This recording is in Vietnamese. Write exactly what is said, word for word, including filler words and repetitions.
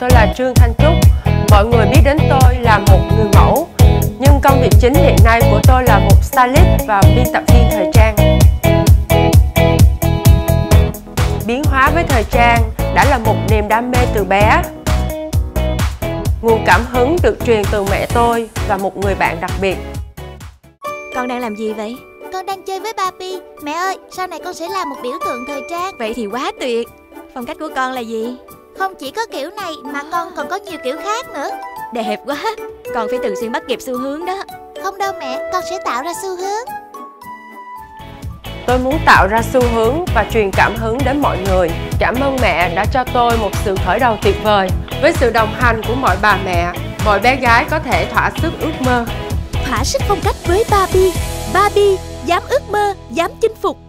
tôi là Trương Thanh Trúc. Mọi người biết đến tôi là một người mẫu, nhưng công việc chính hiện nay của tôi là một stylist và biên tập viên thời trang. Biến hóa với thời trang đã là một niềm đam mê từ bé. Nguồn cảm hứng được truyền từ mẹ tôi và một người bạn đặc biệt. Con đang làm gì vậy? Con đang chơi với Barbie. Mẹ ơi, sau này con sẽ làm một biểu tượng thời trang. Vậy thì quá tuyệt. Phong cách của con là gì? Không chỉ có kiểu này mà con còn có nhiều kiểu khác nữa. Đẹp quá. Con phải thường xuyên bắt kịp xu hướng đó. Không đâu mẹ, con sẽ tạo ra xu hướng. Tôi muốn tạo ra xu hướng và truyền cảm hứng đến mọi người. Cảm ơn mẹ đã cho tôi một sự khởi đầu tuyệt vời. Với sự đồng hành của mọi bà mẹ, mọi bé gái có thể thỏa sức ước mơ. Thỏa sức phong cách với Barbie. Barbie, dám ước mơ, dám chinh phục.